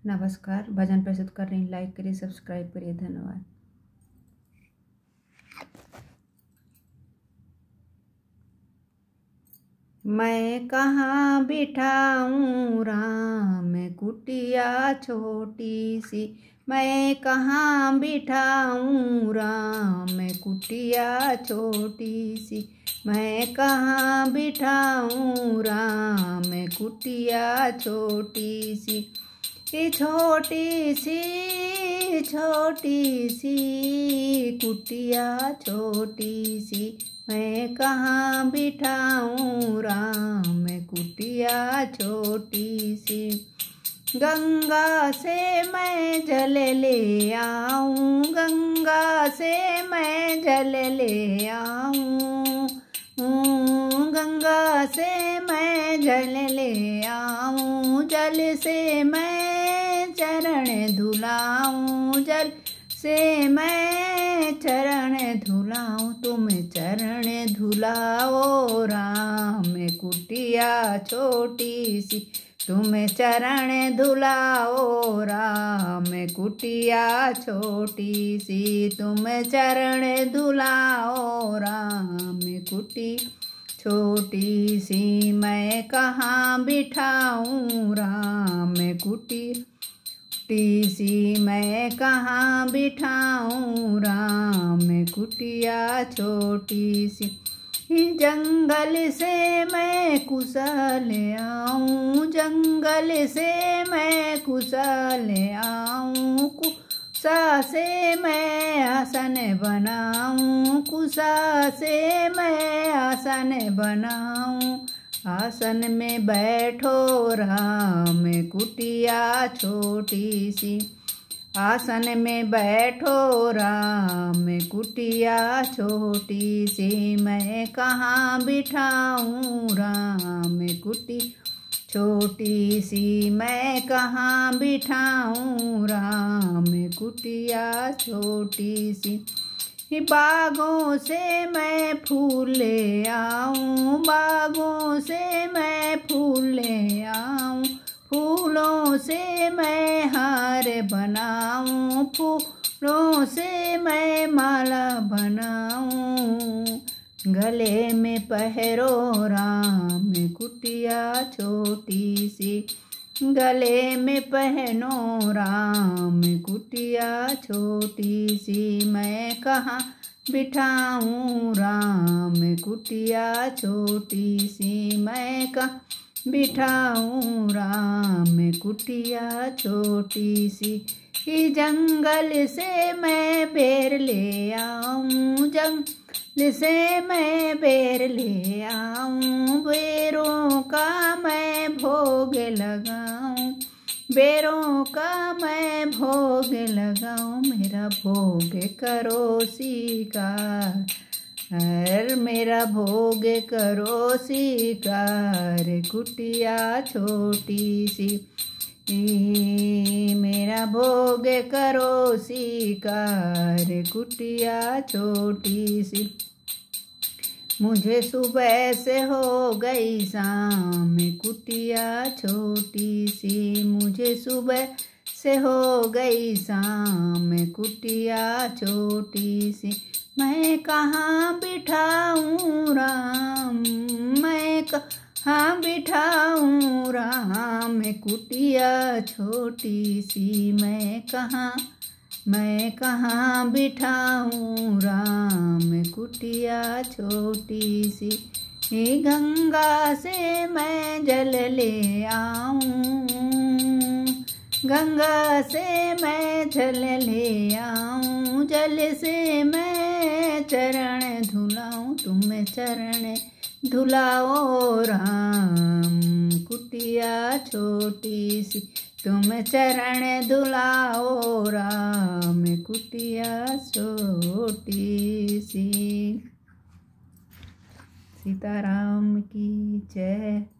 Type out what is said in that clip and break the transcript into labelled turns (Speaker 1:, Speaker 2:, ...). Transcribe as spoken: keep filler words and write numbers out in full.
Speaker 1: नमस्कार। भजन प्रस्तुत कर रही, लाइक करिए, सब्सक्राइब करिए। धन्यवाद। मैं कहाँ बिठाऊं राम कुटिया छोटी सी, मैं कहाँ बिठाऊं राम कुटिया छोटी सी, मैं कहाँ बिठाऊं राम कुटिया छोटी सी, ये छोटी सी छोटी सी कुटिया छोटी सी, मैं कहाँ बिठाऊं राम कुटिया छोटी सी। गंगा से मैं जल ले आऊं, गंगा से मैं जल ले आऊं, गंगा से मैं जल ले आऊं, जल से मैं चरण धुलाऊं, जल से मैं चरण धुलाऊं, तुम चरण धुलाओ राम कुटिया छोटी सी, तुम चरण धुलाओ राम कुटिया छोटी सी, तुम चरण धुलाओ राम कुटी छोटी सी, मैं कहाँ बिठाऊं राम कुटी छोटी सी, मैं कहाँ बिठाऊं राम कुटिया छोटी सी। जंगल से मैं कुशल आऊं, जंगल से मैं कुशल आऊं, कुशा से मैं आसन बनाऊं, कुशा से मैं आसन बनाऊं, आसन में बैठो राम कुटिया छोटी सी, आसन में बैठो राम कुटिया छोटी सी, मैं कहाँ बिठाऊं राम कुटी छोटी सी, मैं कहाँ बिठाऊं राम कुटिया छोटी सी। बागों से मैं फूल ले आऊं, बागों से मैं फूल ले आऊं, फूलों से मैं हार बनाऊं, फूलों से मैं माला बनाऊं, गले में पहरो राम कुटिया छोटी सी, गले में पहनो राम कुटिया छोटी सी, मैं कहाँ बिठाऊं राम कुटिया छोटी सी, मैं कहाँ बिठाऊं राम कुटिया छोटी सी। जंगल से मैं बेर ले आऊं, जंगल से मैं बेर ले आऊं, बेरों का मैं भोग लगाऊं, बेरों का मैं भोग लगाऊं, मेरा भोग करो स्वीकार, हर मेरा भोग करो स्वीकार कुटिया छोटी सी, मेरा भोग करो स्वीकार कुटिया छोटी सी। मुझे सुबह से हो गई शाम कुटिया छोटी सी, मुझे सुबह से हो गई शाम कुटिया छोटी सी, मैं कहाँ बिठाऊं राम, मैं कहाँ बिठाऊं राम कुटिया छोटी सी, मैं कहाँ मैं कहाँ बिठाऊं राम कुटिया छोटी सी। गंगा से मैं जल ले आऊं, गंगा से मैं जल ले आऊं, जल से मैं चरण धुलाऊं, तुम चरण धुलाओ राम कुटिया छोटी सी, तुम चरण धुलाओ राम कुटिया छोटी सी। सीताराम की जय।